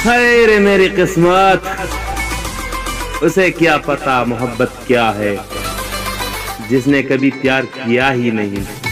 हाय रे मेरी किस्मत, उसे क्या पता मोहब्बत क्या है, जिसने कभी प्यार किया ही नहीं।